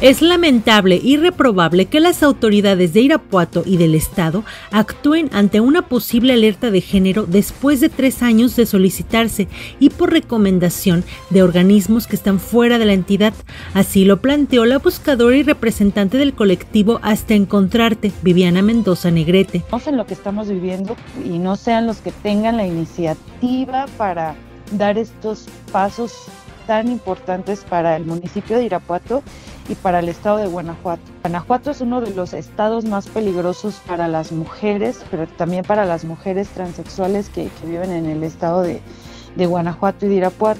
Es lamentable y reprobable que las autoridades de Irapuato y del estado actúen ante una posible alerta de género después de 3 años de solicitarse y por recomendación de organismos que están fuera de la entidad. Así lo planteó la buscadora y representante del colectivo Hasta Encontrarte, Viviana Mendoza Negrete. No sé lo que estamos viviendo y no sean los que tengan la iniciativa para dar estos pasos tan importantes para el municipio de Irapuato y para el estado de Guanajuato. Guanajuato es uno de los estados más peligrosos para las mujeres, pero también para las mujeres transexuales que viven en el estado de Guanajuato y de Irapuato.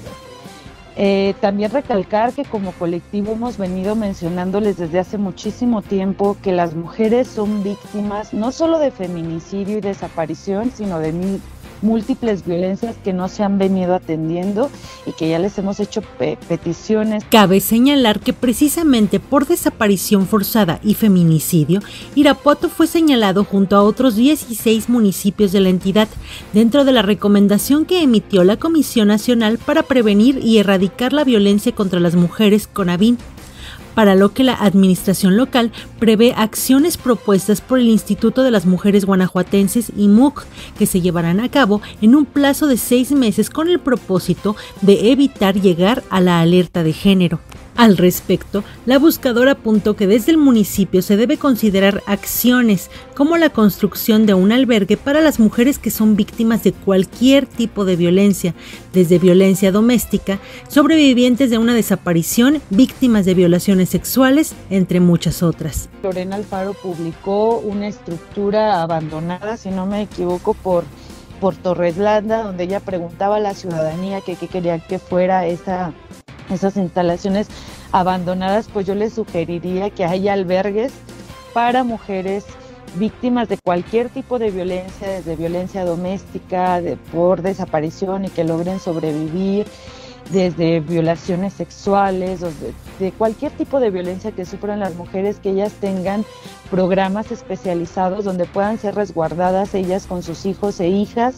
También recalcar que como colectivo hemos venido mencionándoles desde hace muchísimo tiempo que las mujeres son víctimas no solo de feminicidio y desaparición, sino de múltiples violencias que no se han venido atendiendo y que ya les hemos hecho peticiones. Cabe señalar que precisamente por desaparición forzada y feminicidio, Irapuato fue señalado junto a otros 16 municipios de la entidad, dentro de la recomendación que emitió la Comisión Nacional para Prevenir y Erradicar la Violencia contra las Mujeres, CONAVIM, para lo que la administración local prevé acciones propuestas por el Instituto de las Mujeres Guanajuatenses IMUC, que se llevarán a cabo en un plazo de 6 meses con el propósito de evitar llegar a la alerta de género. Al respecto, la buscadora apuntó que desde el municipio se debe considerar acciones como la construcción de un albergue para las mujeres que son víctimas de cualquier tipo de violencia, desde violencia doméstica, sobrevivientes de una desaparición, víctimas de violaciones sexuales, entre muchas otras. Lorena Alfaro publicó una estructura abandonada, si no me equivoco, por Torreslanda, donde ella preguntaba a la ciudadanía qué querían que fuera esas instalaciones abandonadas. Pues yo les sugeriría que haya albergues para mujeres víctimas de cualquier tipo de violencia, desde violencia doméstica, por desaparición y que logren sobrevivir, desde violaciones sexuales, de cualquier tipo de violencia que sufran las mujeres, que ellas tengan programas especializados donde puedan ser resguardadas ellas con sus hijos e hijas,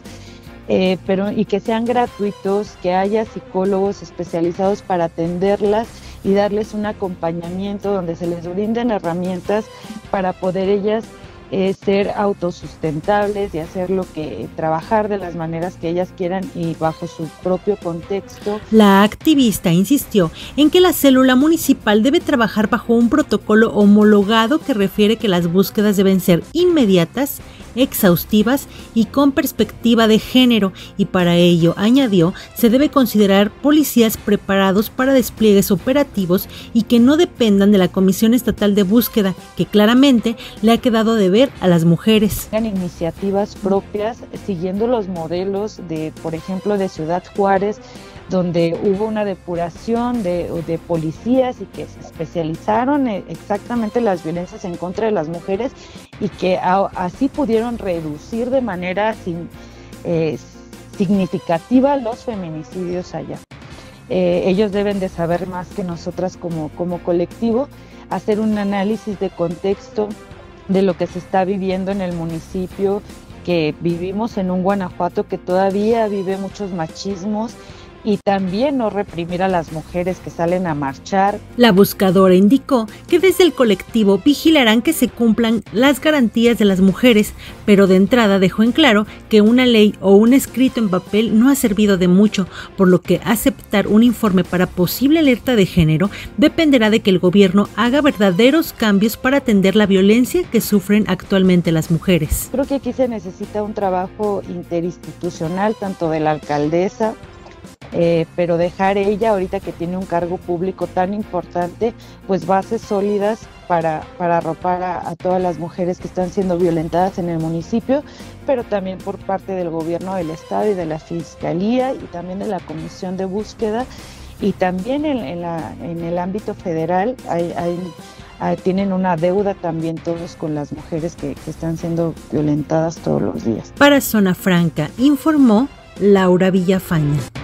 y que sean gratuitos, que haya psicólogos especializados para atenderlas y darles un acompañamiento donde se les brinden herramientas para poder ellas ser autosustentables y trabajar de las maneras que ellas quieran y bajo su propio contexto. La activista insistió en que la célula municipal debe trabajar bajo un protocolo homologado que refiere que las búsquedas deben ser inmediatas, exhaustivas y con perspectiva de género, y para ello, añadió, se debe considerar policías preparados para despliegues operativos y que no dependan de la Comisión Estatal de Búsqueda, que claramente le ha quedado de ver a las mujeres. Iniciativas propias siguiendo los modelos por ejemplo, de Ciudad Juárez, donde hubo una depuración de policías y que se especializaron exactamente en las violencias en contra de las mujeres y que así pudieron reducir de manera significativa los feminicidios allá. Ellos deben de saber más que nosotras como colectivo, hacer un análisis de contexto de lo que se está viviendo en el municipio, que vivimos en un Guanajuato que todavía vive muchos machismos, y también no reprimir a las mujeres que salen a marchar. La buscadora indicó que desde el colectivo vigilarán que se cumplan las garantías de las mujeres, pero de entrada dejó en claro que una ley o un escrito en papel no ha servido de mucho, por lo que aceptar un informe para posible alerta de género dependerá de que el gobierno haga verdaderos cambios para atender la violencia que sufren actualmente las mujeres. Creo que aquí se necesita un trabajo interinstitucional, tanto de la alcaldesa, pero dejar ella, ahorita que tiene un cargo público tan importante, pues bases sólidas para arropar a todas las mujeres que están siendo violentadas en el municipio, pero también por parte del gobierno del estado y de la fiscalía y también de la comisión de búsqueda, y también en el ámbito federal tienen una deuda también todos con las mujeres que están siendo violentadas todos los días. Para Zona Franca, informó Laura Villafaña.